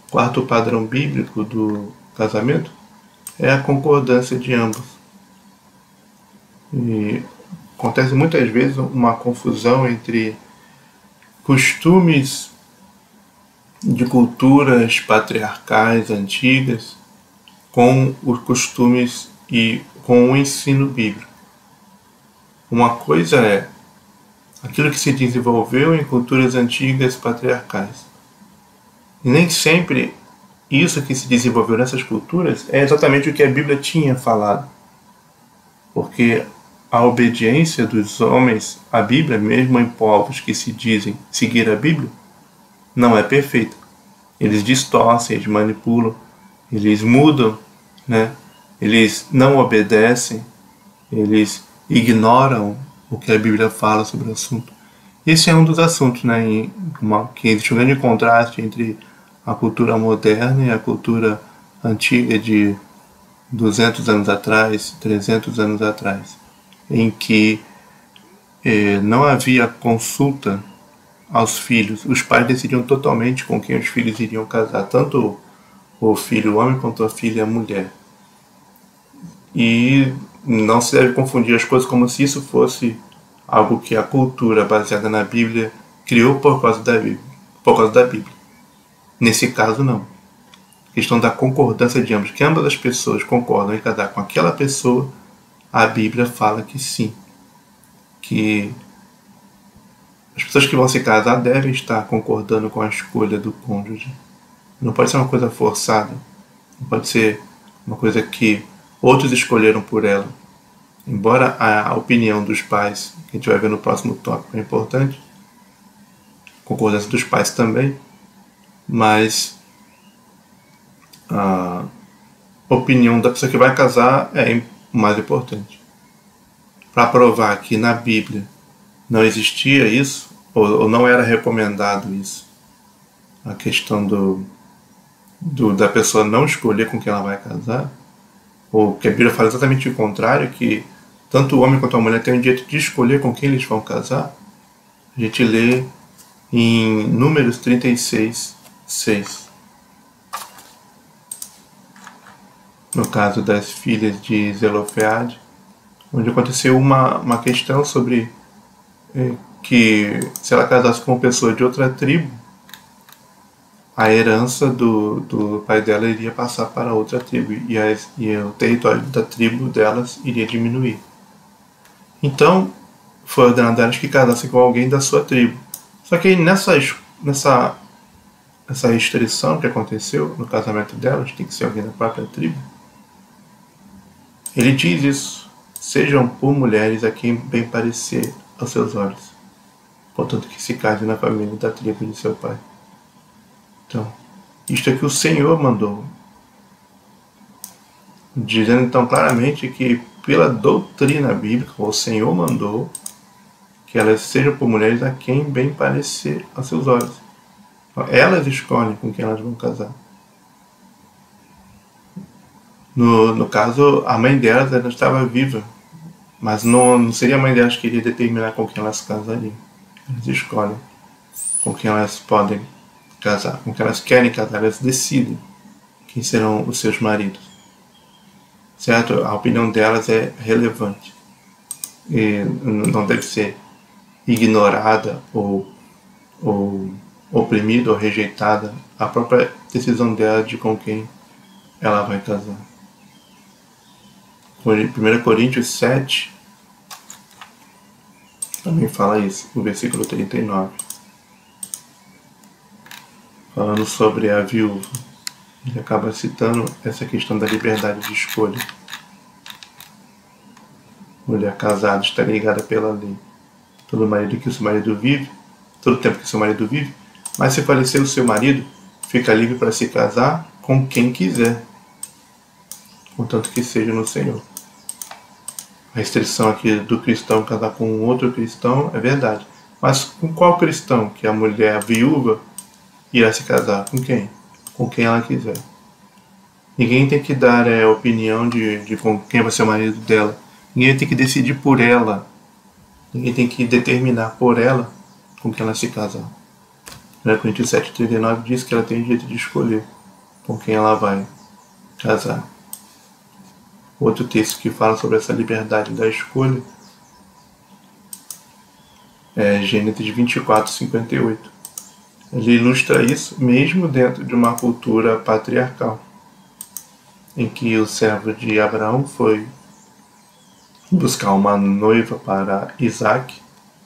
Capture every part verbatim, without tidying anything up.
quarto padrão bíblico do casamento é a concordância de ambos. E acontece muitas vezes uma confusão entre costumes de culturas patriarcais antigas com os costumes e com o ensino bíblico. Uma coisa é aquilo que se desenvolveu em culturas antigas patriarcais. E nem sempre isso que se desenvolveu nessas culturas é exatamente o que a Bíblia tinha falado. Porque a obediência dos homens à Bíblia, mesmo em povos que se dizem seguir a Bíblia, não é perfeita. Eles distorcem, eles manipulam, eles mudam, né? Eles não obedecem, eles ignoram o que a Bíblia fala sobre o assunto. Esse é um dos assuntos, né, em uma, que existe um grande contraste entre a cultura moderna e a cultura antiga de duzentos anos atrás, trezentos anos atrás, em que eh, não havia consulta aos filhos. Os pais decidiam totalmente com quem os filhos iriam casar, tanto o filho homem quanto a filha mulher. E não se deve confundir as coisas como se isso fosse algo que a cultura baseada na Bíblia criou por causa da Bíblia. Por causa da Bíblia. Nesse caso, não. A questão da concordância de ambos, que ambas as pessoas concordam em casar com aquela pessoa, a Bíblia fala que sim. Que as pessoas que vão se casar devem estar concordando com a escolha do cônjuge. Não pode ser uma coisa forçada. Não pode ser uma coisa que outros escolheram por ela. Embora a opinião dos pais, que a gente vai ver no próximo tópico, é importante, a concordância dos pais também, mas a opinião da pessoa que vai casar é o mais importante. Para provar que na Bíblia não existia isso, ou, ou não era recomendado isso, a questão do, do, da pessoa não escolher com quem ela vai casar, ou que a Bíblia fala exatamente o contrário, que tanto o homem quanto a mulher têm o direito de escolher com quem eles vão casar, a gente lê em Números trinta e seis, seis. No caso das filhas de Zelofeade, onde aconteceu uma, uma questão sobre é, que se ela casasse com uma pessoa de outra tribo, a herança do, do pai dela iria passar para outra tribo e, as, e o território da tribo delas iria diminuir. Então, foi ordenado a elas que casassem com alguém da sua tribo. Só que nessa, nessa essa restrição que aconteceu no casamento delas, tem que ser alguém da própria tribo, ele diz isso: sejam por mulheres a quem bem parecer aos seus olhos, portanto que se case na família da tribo de seu pai. Então, isto é que o Senhor mandou, dizendo então claramente que pela doutrina bíblica o Senhor mandou que elas sejam por mulheres a quem bem parecer aos seus olhos. Então, elas escolhem com quem elas vão casar. No, no caso, a mãe delas ela estava viva, mas não, não seria a mãe delas que iria determinar com quem elas se casariam. Elas escolhem com quem elas podem casar, com quem elas querem casar, elas decidem quem serão os seus maridos. Certo? A opinião delas é relevante e não deve ser ignorada ou, ou oprimida ou rejeitada a própria decisão dela de com quem ela vai casar. primeira Coríntios sete também fala isso, no versículo trinta e nove, falando sobre a viúva. Ele acaba citando essa questão da liberdade de escolha. Mulher casada está ligada pela lei. Todo marido que o seu marido vive, todo tempo que o seu marido vive, mas se falecer o seu marido, fica livre para se casar com quem quiser, contanto que seja no Senhor. A restrição aqui do cristão casar com outro cristão é verdade, mas com qual cristão que a mulher viúva irá se casar? Com quem? Com quem ela quiser. Ninguém tem que dar é, opinião de, de com quem vai ser o marido dela. Ninguém tem que decidir por ela. Ninguém tem que determinar por ela com quem ela se casar. primeira Coríntios sete, trinta e nove diz que ela tem o direito de escolher com quem ela vai casar. Outro texto que fala sobre essa liberdade da escolha é Gênesis vinte e quatro, cinquenta e oito. Ele ilustra isso mesmo dentro de uma cultura patriarcal, em que o servo de Abraão foi buscar uma noiva para Isaac.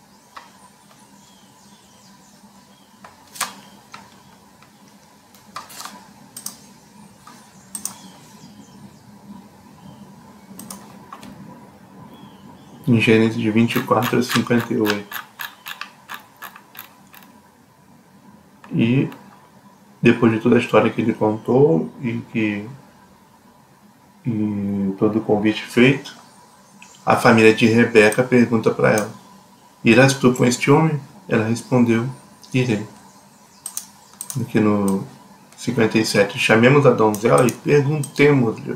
Em Gênesis vinte e quatro, cinquenta e oito. E depois de toda a história que ele contou e que e todo o convite feito, a família de Rebeca pergunta para ela: irás tu com este homem? Ela respondeu: irei. Aqui no cinquenta e sete, chamemos a donzela e perguntemos-lhe.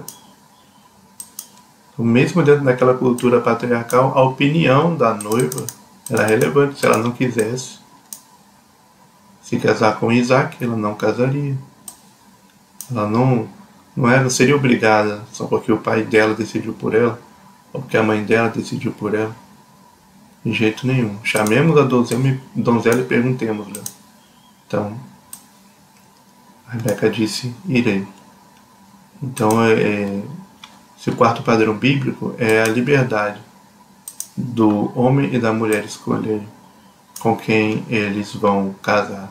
Mesmo dentro daquela cultura patriarcal, a opinião da noiva era relevante. Se ela não quisesse se casar com Isaac, ela não casaria. Ela não, não, era, não seria obrigada só porque o pai dela decidiu por ela, ou porque a mãe dela decidiu por ela. De jeito nenhum. Chamemos a donzela, donzela e perguntemos-lhe. Então, a Rebeca disse: irei. Então, é, esse quarto padrão bíblico é a liberdade do homem e da mulher escolherem com quem eles vão casar.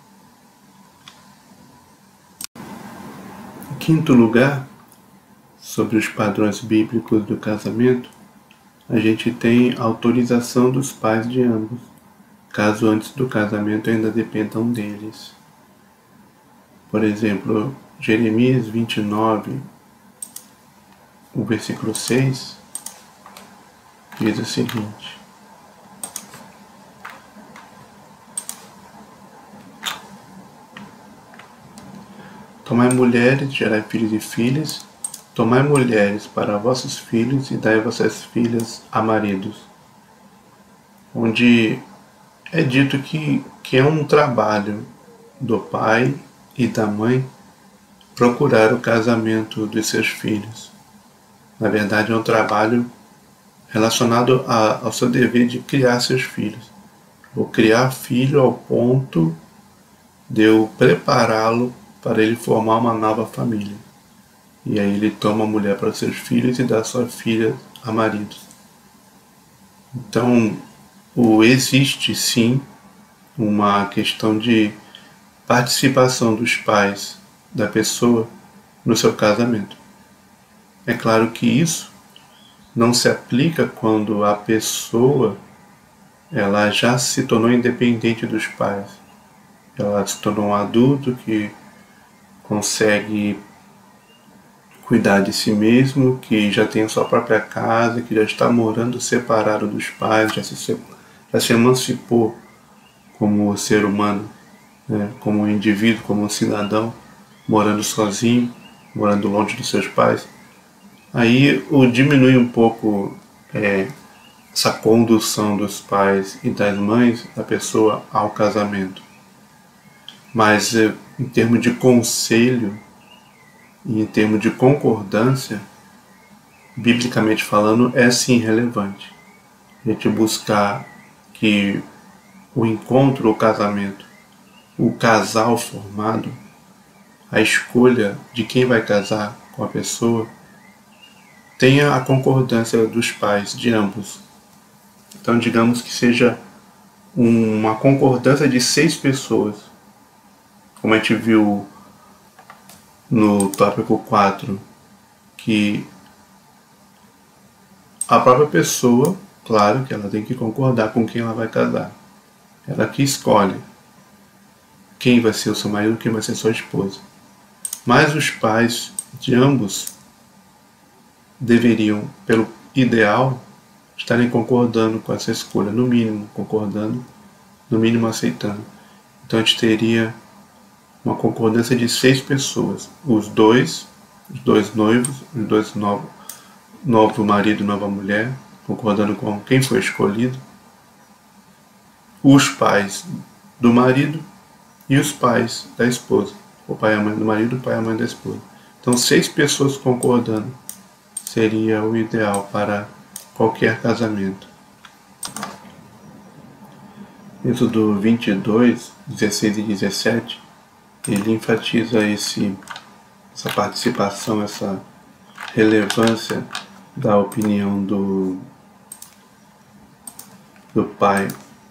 Em quinto lugar, sobre os padrões bíblicos do casamento, a gente tem a autorização dos pais de ambos, caso antes do casamento ainda dependam deles. Por exemplo, Jeremias vinte e nove, o versículo seis, diz o seguinte: tomai mulheres, gerai filhos e filhas, tomai mulheres para vossos filhos e dai vossas filhas a maridos. Onde é dito que, que é um trabalho do pai e da mãe procurar o casamento dos seus filhos. Na verdade, é um trabalho relacionado a, ao seu dever de criar seus filhos. Vou criar filho ao ponto de eu prepará-lo para ele formar uma nova família. E aí ele toma a mulher para seus filhos e dá sua filha a maridos. Então, o, existe sim uma questão de participação dos pais da pessoa no seu casamento. É claro que isso não se aplica quando a pessoa ela já se tornou independente dos pais. Ela se tornou um adulto que consegue cuidar de si mesmo, que já tem a sua própria casa, que já está morando separado dos pais, já se, já se emancipou como ser humano, né? Como um indivíduo, como um cidadão, morando sozinho, morando longe dos seus pais. Aí o diminui um pouco é, essa condução dos pais e das mães da pessoa ao casamento. Mas é, em termos de conselho e em termos de concordância, biblicamente falando, é sim relevante. A gente buscar que o encontro, o casamento, o casal formado, a escolha de quem vai casar com a pessoa, tenha a concordância dos pais de ambos. Então, digamos que seja uma concordância de seis pessoas, como a gente viu no tópico quatro, que a própria pessoa, claro que ela tem que concordar com quem ela vai casar. Ela que escolhe quem vai ser o seu marido, quem vai ser sua esposa. Mas os pais de ambos deveriam, pelo ideal, estarem concordando com essa escolha, no mínimo concordando, no mínimo aceitando. Então a gente teria uma concordância de seis pessoas, os dois, os dois noivos, os dois novos, novo marido e nova mulher, concordando com quem foi escolhido, os pais do marido e os pais da esposa, o pai e a mãe do marido, o pai e a mãe da esposa. Então, seis pessoas concordando seria o ideal para qualquer casamento. Êxodo vinte e dois, dezesseis e dezessete, ele enfatiza esse, essa participação, essa relevância da opinião do, do pai.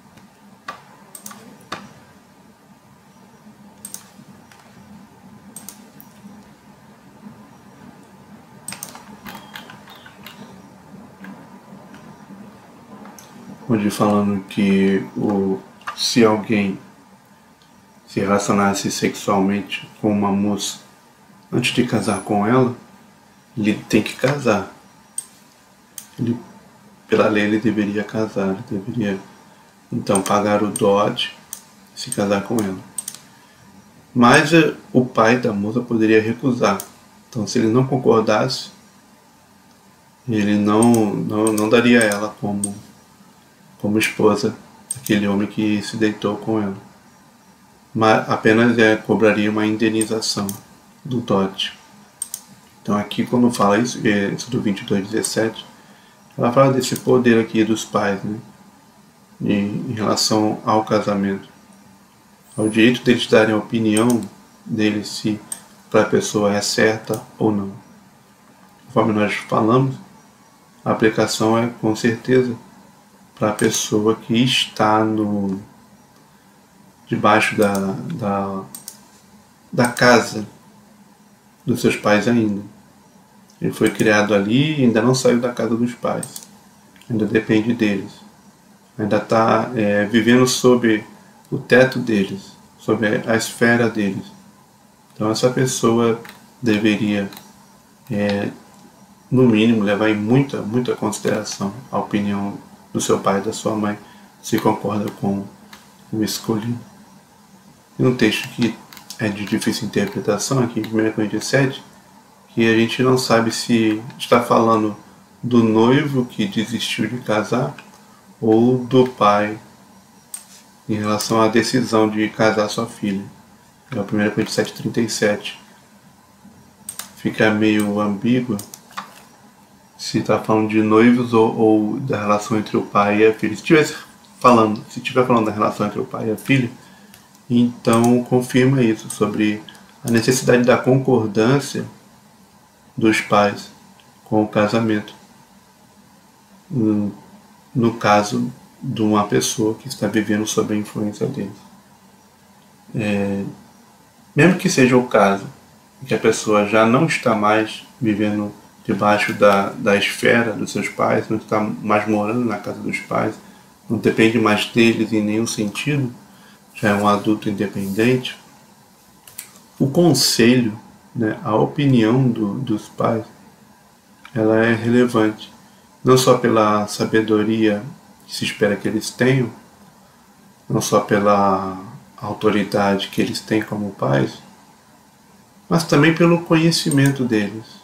Onde falando que o, se alguém se relacionasse sexualmente com uma moça antes de casar com ela, ele tem que casar. Ele, pela lei ele deveria casar, ele deveria então pagar o dote e se casar com ela. Mas eh, o pai da moça poderia recusar. Então, se ele não concordasse, ele não, não, não daria ela como como esposa daquele homem que se deitou com ela. Mas apenas é, cobraria uma indenização do dote. Então aqui quando fala isso, isso do vinte e dois, dezessete, ela fala desse poder aqui dos pais, né? Em, em relação ao casamento. Ao direito deles darem a opinião deles se para a pessoa é certa ou não. Conforme nós falamos, a aplicação é com certeza para a pessoa que está no, debaixo da, da, da casa dos seus pais ainda. Ele foi criado ali e ainda não saiu da casa dos pais. Ainda depende deles. Ainda está é, vivendo sob o teto deles, sob a esfera deles. Então essa pessoa deveria, é, no mínimo, levar em muita, muita consideração a opinião do seu pai e da sua mãe, se concorda com o escolhido. E um texto que é de difícil interpretação, aqui em primeira Coríntios sete, que a gente não sabe se está falando do noivo que desistiu de casar ou do pai em relação à decisão de casar sua filha. É a primeira Coríntios sete, trinta e sete. Fica meio ambígua se está falando de noivos ou, ou da relação entre o pai e a filha. Se estivesse falando, se estiver falando da relação entre o pai e a filha, então confirma isso, sobre a necessidade da concordância dos pais com o casamento, no, no caso de uma pessoa que está vivendo sob a influência deles. É, mesmo que seja o caso que a pessoa já não está mais vivendo debaixo da, da esfera dos seus pais, não está mais morando na casa dos pais, não depende mais deles em nenhum sentido, já é um adulto independente, o conselho, né, a opinião do, dos pais, ela é relevante, não só pela sabedoria que se espera que eles tenham, não só pela autoridade que eles têm como pais, mas também pelo conhecimento deles.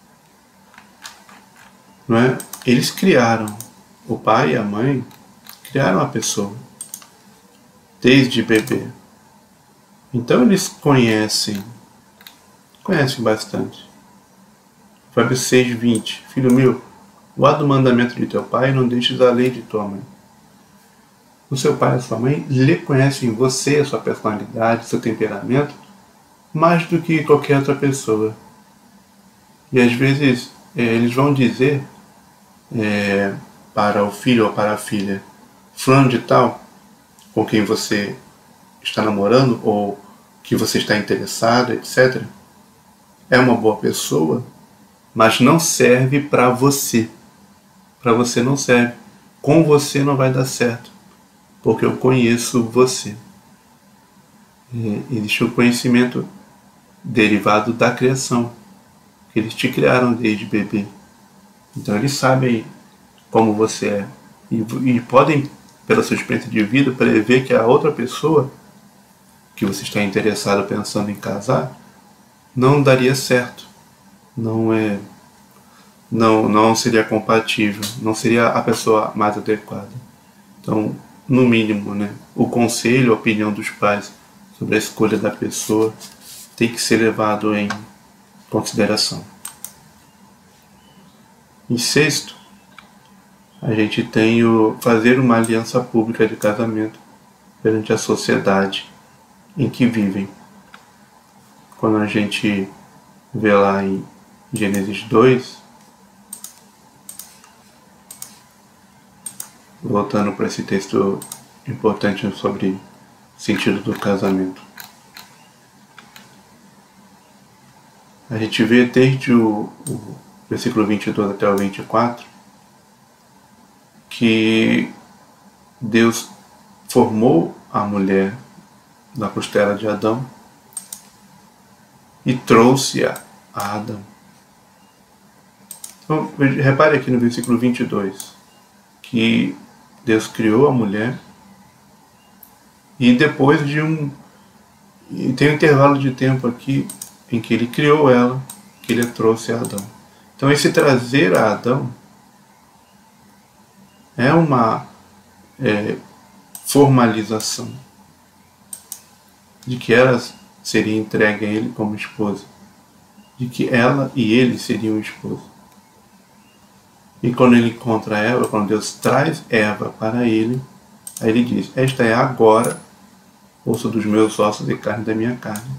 Não é? Eles criaram, o pai e a mãe criaram a pessoa desde bebê. Então eles conhecem, conhecem bastante. Provérbios seis, vinte. Filho meu, guarda o mandamento de teu pai e não deixes a lei de tua mãe. O seu pai e a sua mãe lhe conhecem você, a sua personalidade, seu temperamento, mais do que qualquer outra pessoa. E às vezes é, eles vão dizer é, para o filho ou para a filha, fulano de tal, com quem você está namorando ou que você está interessado, etcétera, é uma boa pessoa, mas não serve para você. Para você não serve. Com você não vai dar certo, porque eu conheço você. É, existe o conhecimento derivado da criação, que eles te criaram desde bebê. Então eles sabem como você é e, e podem, pela sua experiência de vida, prever que a outra pessoa que você está interessado pensando em casar não daria certo, não é, não, não seria compatível, não seria a pessoa mais adequada. Então, no mínimo, né, o conselho, a opinião dos pais sobre a escolha da pessoa tem que ser levado em consideração. Em sexto, a gente tem o fazer uma aliança pública de casamento perante a sociedade em que vivem. Quando a gente vê lá em Gênesis dois, voltando para esse texto importante sobre o sentido do casamento, a gente vê desde o, o versículo vinte e dois até o vinte e quatro que Deus formou a mulher da costela de Adão e trouxe-a a Adão. Então, repare aqui no versículo vinte e dois que Deus criou a mulher e depois de um... E tem um intervalo de tempo aqui em que ele criou ela, que ele trouxe a Adão. Então esse trazer a Adão é uma é, formalização de que ela seria entregue a ele como esposa, de que ela e ele seriam esposa. E quando ele encontra Eva, quando Deus traz Eva para ele, aí ele diz: esta é agora osso dos meus ossos e carne da minha carne.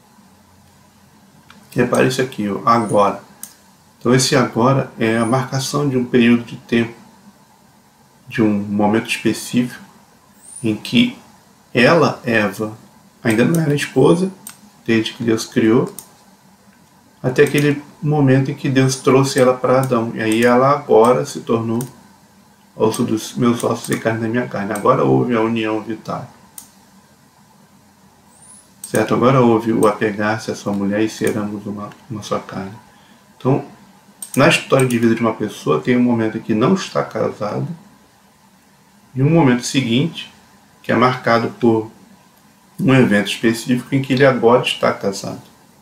Repare isso aqui, ó, agora. Então esse agora é a marcação de um período de tempo, de um momento específico em que ela, Eva, ainda não era esposa, desde que Deus criou, até aquele momento em que Deus trouxe ela para Adão. E aí ela agora se tornou osso dos meus ossos e carne da minha carne. Agora houve a união vital. Certo? Agora houve o apegar-se à sua mulher e sermos uma, uma só carne. Então, na história de vida de uma pessoa, tem um momento em que não está casado e um momento seguinte que é marcado por um evento específico em que ele agora está casado.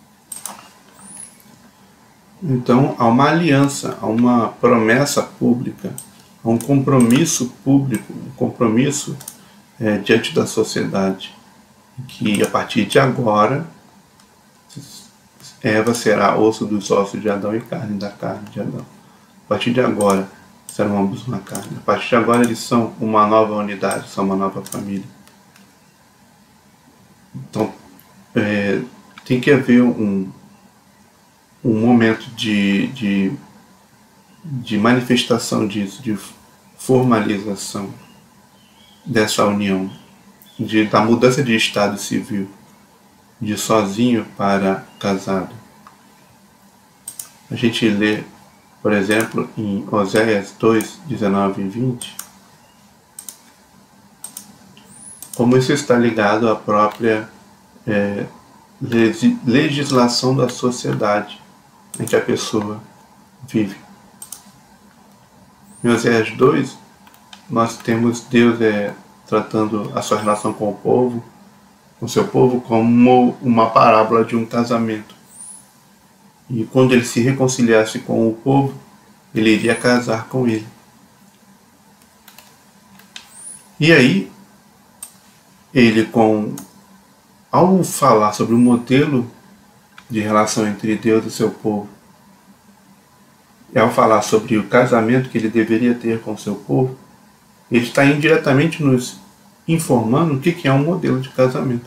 Então, há uma aliança, há uma promessa pública, há um compromisso público, um compromisso é, diante da sociedade, que a partir de agora Eva será osso dos ossos de Adão e carne da carne de Adão. A partir de agora serão ambos uma carne. A partir de agora eles são uma nova unidade, são uma nova família. Então é, tem que haver um, um momento de, de, de manifestação disso, de formalização dessa união, de, da mudança de estado civil, de sozinho para casado. A gente lê, por exemplo, em Oséias dois, dezenove e vinte, como isso está ligado à própria é, legislação da sociedade em que a pessoa vive. Em Oséias dois, nós temos Deus é, tratando a sua relação com o povo, com seu povo, como uma parábola de um casamento. E quando ele se reconciliasse com o povo, ele iria casar com ele. E aí, ele, com, ao falar sobre o modelo de relação entre Deus e seu povo, e ao falar sobre o casamento que ele deveria ter com seu povo, ele está indiretamente nos informando o que é um modelo de casamento.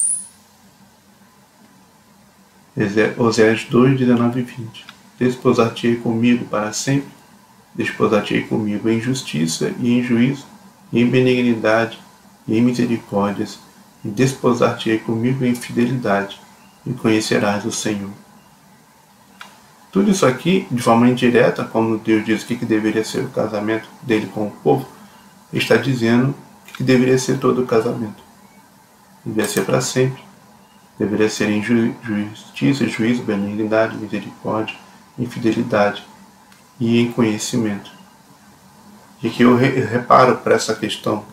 Oséias dois, dezenove e vinte. Desposar-te-ei comigo para sempre, desposar-te-ei comigo em justiça e em juízo, e em benignidade e em misericórdias, e desposar-te-ei comigo em fidelidade, e conhecerás o Senhor. Tudo isso aqui, de forma indireta, como Deus diz o que deveria ser o casamento dele com o povo, está dizendo que deveria ser todo o casamento. Deveria ser para sempre. Deveria ser em ju justiça, juízo, benignidade, misericórdia, em fidelidade e em conhecimento. E que eu re reparo para essa questão,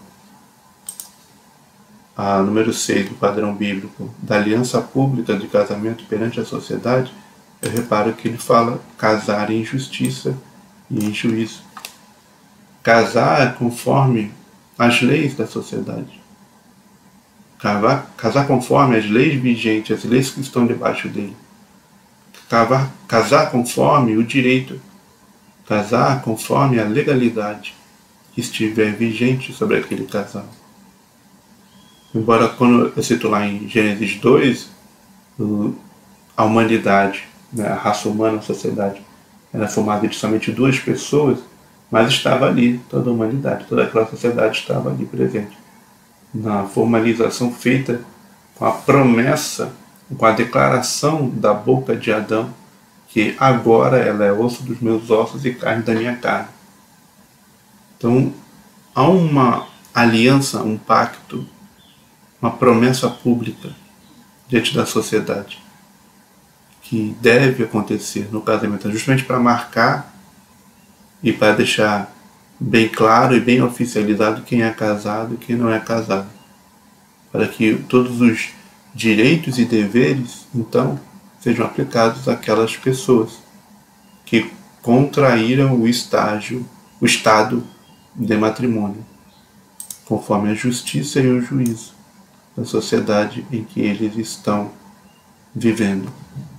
a número seis do padrão bíblico, da aliança pública de casamento perante a sociedade, eu reparo que ele fala casar em justiça e em juízo. Casar conforme as leis da sociedade. casar, casar conforme as leis vigentes, as leis que estão debaixo dele. Casar, casar conforme o direito, casar conforme a legalidade que estiver vigente sobre aquele casal. Embora, quando eu cito lá em Gênesis dois, a humanidade, né, a raça humana, a sociedade, era formada de somente duas pessoas, mas estava ali toda a humanidade, toda aquela sociedade estava ali presente. Na formalização feita com a promessa, com a declaração da boca de Adão, que agora ela é osso dos meus ossos e carne da minha carne. Então, há uma aliança, um pacto, uma promessa pública diante da sociedade que deve acontecer no casamento, justamente para marcar e para deixar bem claro e bem oficializado quem é casado e quem não é casado, para que todos os direitos e deveres, então, sejam aplicados àquelas pessoas que contraíram o estágio, o estado de matrimônio, conforme a justiça e o juízo da sociedade em que eles estão vivendo.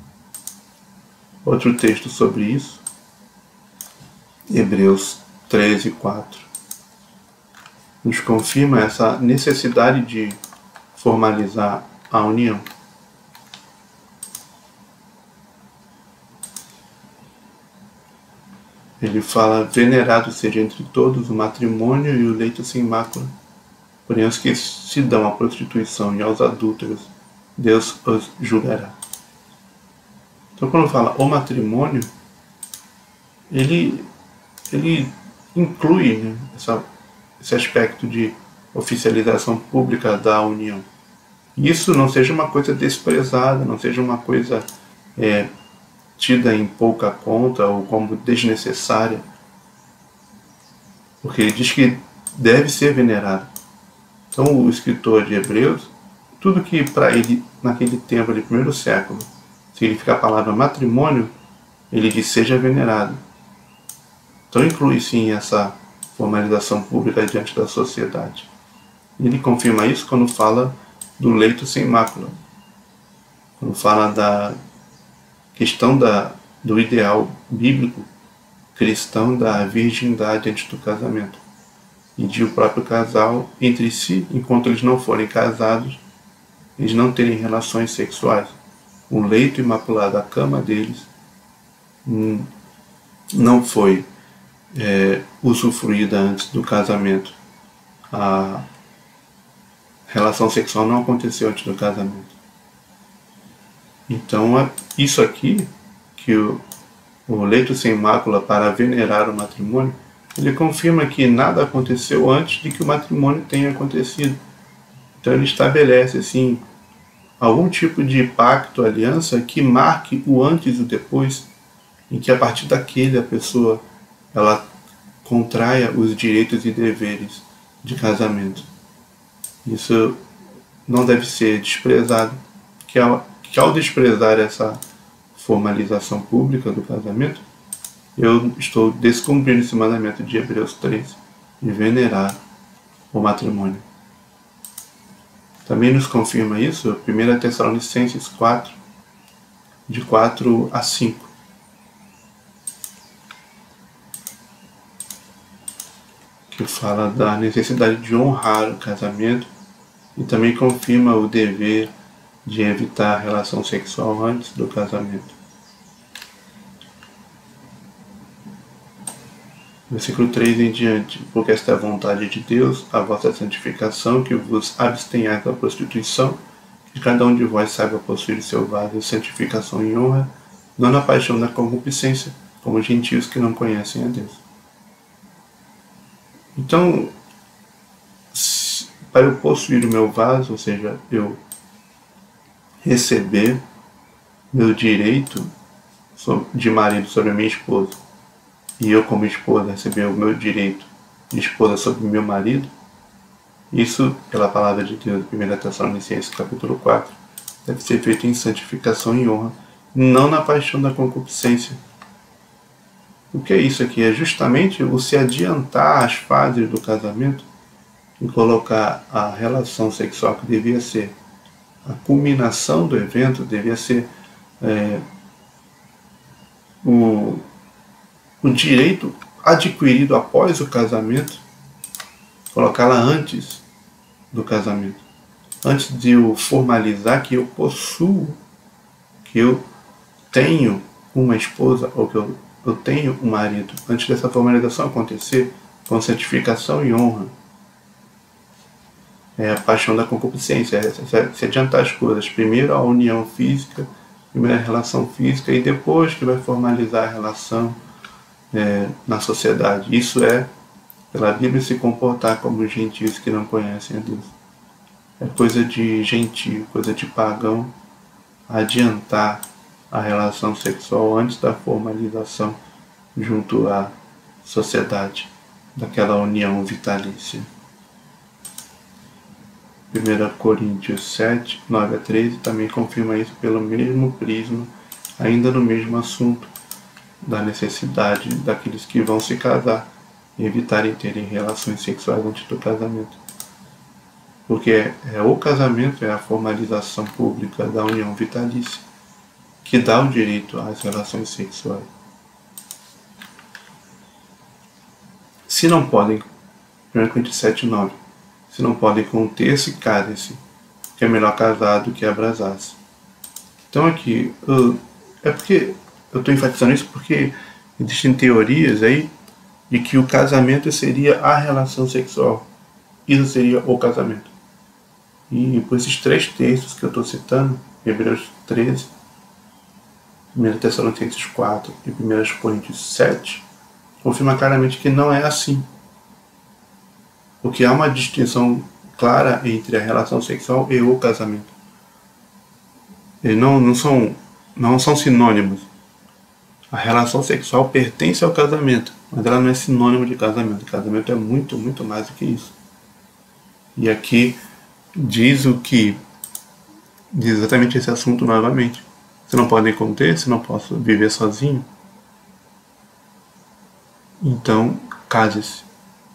Outro texto sobre isso, Hebreus treze, quatro, nos confirma essa necessidade de formalizar a união. Ele fala: venerado seja entre todos o matrimônio e o leito sem mácula. Porém, os que se dão à prostituição e aos adúlteros, Deus os julgará. Então, quando fala o matrimônio, ele, ele inclui, né, essa, esse aspecto de oficialização pública da união. Isso não seja uma coisa desprezada, não seja uma coisa é, tida em pouca conta ou como desnecessária, porque ele diz que deve ser venerado. Então, o escritor de Hebreus, tudo que para ele, naquele tempo, ali, primeiro século, significa a palavra matrimônio, ele diz: seja venerado. Então, inclui sim essa formalização pública diante da sociedade. Ele confirma isso quando fala do leito sem mácula, quando fala da questão da, do ideal bíblico cristão da virgindade antes do casamento, e de o próprio casal entre si, enquanto eles não forem casados, eles não terem relações sexuais. O leito imaculado, a cama deles, não foi é, usufruída antes do casamento. A relação sexual não aconteceu antes do casamento. Então, isso aqui, que o, o leito sem mácula para venerar o matrimônio, ele confirma que nada aconteceu antes de que o matrimônio tenha acontecido. Então, ele estabelece, assim, algum tipo de pacto, aliança, que marque o antes e o depois, em que a partir daquele a pessoa ela contraia os direitos e deveres de casamento. Isso não deve ser desprezado, que ao, que ao desprezar essa formalização pública do casamento, eu estou descumprindo esse mandamento de Hebreus treze, de venerar o matrimônio. Também nos confirma isso primeira Tessalonicenses quatro, de quatro a cinco. Que fala da necessidade de honrar o casamento e também confirma o dever de evitar a relação sexual antes do casamento. Versículo três em diante: porque esta é a vontade de Deus, a vossa santificação, que vos abstenhais da prostituição, que cada um de vós saiba possuir seu vaso de santificação e honra, não na paixão da concupiscência, como gentios que não conhecem a Deus. Então, para eu possuir o meu vaso, ou seja, eu receber meu direito de marido sobre a minha esposa, e eu como esposa receber o meu direito de esposa sobre o meu marido, isso, pela palavra de Deus, primeira Tessalonicenses capítulo quatro, deve ser feito em santificação e honra, não na paixão da concupiscência. O que é isso aqui? É justamente o se adiantar às fases do casamento em colocar a relação sexual, que devia ser a culminação do evento, devia ser é, o, o direito adquirido após o casamento, colocá-la antes do casamento, antes de eu formalizar que eu possuo, que eu tenho uma esposa ou que eu, eu tenho um marido. Antes dessa formalização acontecer, com santificação e honra, é a paixão da concupiscência, é se adiantar as coisas. Primeiro a união física, primeiro a relação física, e depois que vai formalizar a relação é, na sociedade. Isso é, pela Bíblia, se comportar como gentios que não conhecem a Deus. É coisa de gentio, coisa de pagão, adiantar a relação sexual antes da formalização junto à sociedade, daquela união vitalícia. primeira Coríntios sete, nove a treze também confirma isso pelo mesmo prisma, ainda no mesmo assunto da necessidade daqueles que vão se casar e evitarem terem relações sexuais antes do casamento. Porque é, é o casamento, é a formalização pública da união vitalícia que dá o direito às relações sexuais. Se não podem, primeira Coríntios sete, nove, se não podem conter-se, casem-se, que é melhor casar do que abrasar-se. Então aqui, eu, é porque eu estou enfatizando isso porque existem teorias aí de que o casamento seria a relação sexual. Isso seria o casamento. E por esses três textos que eu estou citando, Hebreus treze, primeira Tessalonicenses quatro e primeira Coríntios sete, confirma claramente que não é assim. Porque há uma distinção clara entre a relação sexual e o casamento. Eles não, não, são, não são sinônimos. A relação sexual pertence ao casamento, mas ela não é sinônimo de casamento. O casamento é muito, muito mais do que isso. E aqui diz o que diz exatamente esse assunto novamente. Se não podem conter, se não posso viver sozinho, então case-se.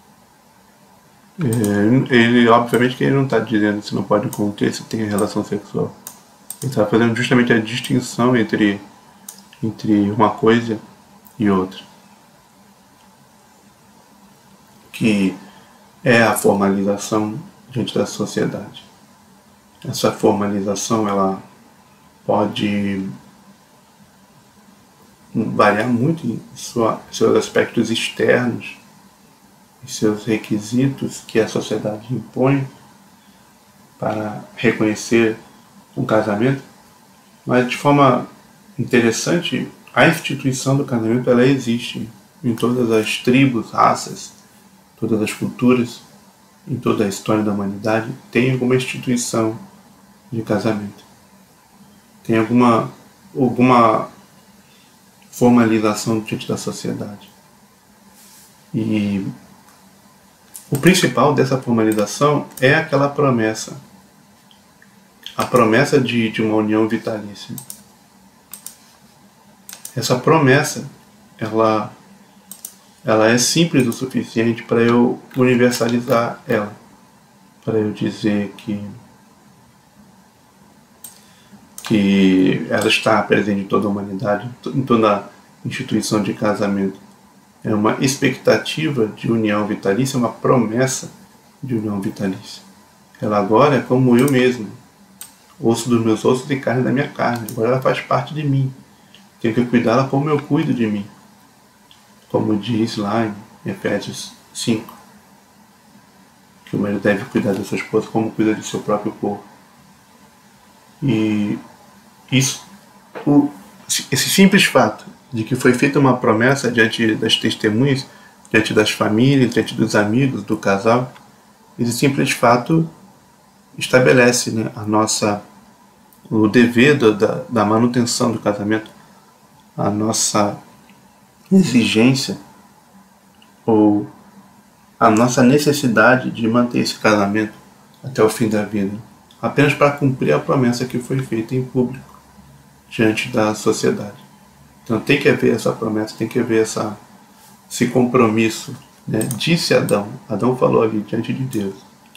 Ele, obviamente que ele não está dizendo se não pode conter, se tem relação sexual. Ele está fazendo justamente a distinção entre, entre uma coisa e outra, que é a formalização diante da sociedade. Essa formalização ela pode variar muito em sua, seus aspectos externos, em seus requisitos que a sociedade impõe para reconhecer um casamento, mas de forma interessante, a instituição do casamento ela existe em todas as tribos, raças, todas as culturas, em toda a história da humanidade, tem alguma instituição de casamento. Tem alguma, alguma formalização diante da sociedade. E o principal dessa formalização é aquela promessa. A promessa de, de uma união vitalícia. Essa promessa, ela, ela é simples o suficiente para eu universalizar ela. Para eu dizer que que ela está presente em toda a humanidade, em toda a instituição de casamento. É uma expectativa de união vitalícia, uma promessa de união vitalícia. Ela agora é como eu mesmo, osso dos meus ossos e carne da minha carne. Agora ela faz parte de mim. Tenho que cuidá-la como eu cuido de mim. Como diz lá em Efésios cinco, que o marido deve cuidar da sua esposa como cuida de seu próprio corpo. E isso, o, esse simples fato de que foi feita uma promessa diante das testemunhas, diante das famílias, diante dos amigos, do casal, esse simples fato estabelece, né, a nossa, o dever da, da manutenção do casamento, a nossa exigência ou a nossa necessidade de manter esse casamento até o fim da vida, apenas para cumprir a promessa que foi feita em público diante da sociedade. Então tem que haver essa promessa, tem que haver essa, esse compromisso, né? Disse Adão, Adão falou ali diante de Deus,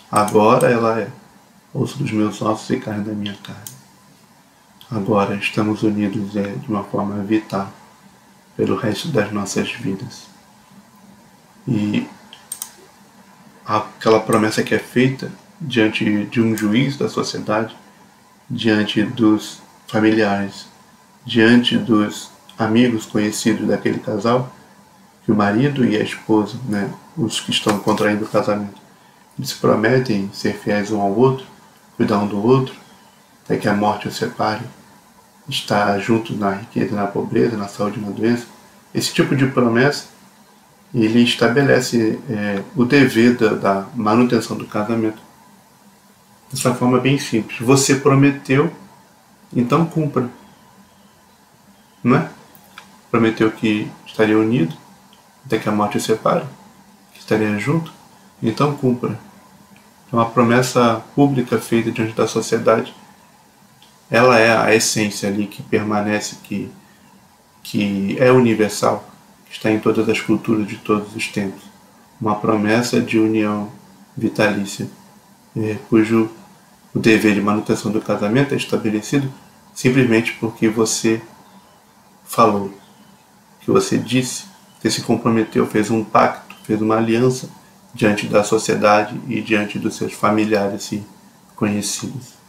Agora ela é osso dos meus ossos e carne da minha carne. Agora estamos unidos é, de uma forma vital pelo resto das nossas vidas. E aquela promessa que é feita diante de um juiz da sociedade, diante dos familiares, diante dos amigos conhecidos daquele casal, que o marido e a esposa, né, os que estão contraindo o casamento, eles prometem ser fiéis um ao outro, cuidar um do outro, até que a morte os separe, estar juntos na riqueza e na pobreza, na saúde e na doença. Esse tipo de promessa, ele estabelece é, o dever da, da manutenção do casamento. Dessa forma bem simples. Você prometeu, então cumpra. Não é? Prometeu que estaria unido, até que a morte os separe, que estaria junto, então cumpra. É uma promessa pública feita diante da sociedade. Ela é a essência ali que permanece, que, que é universal, que está em todas as culturas de todos os tempos. Uma promessa de união vitalícia, é, cujo o dever de manutenção do casamento é estabelecido simplesmente porque você falou, que você disse, que se comprometeu, fez um pacto, fez uma aliança diante da sociedade e diante dos seus familiares e conhecidos.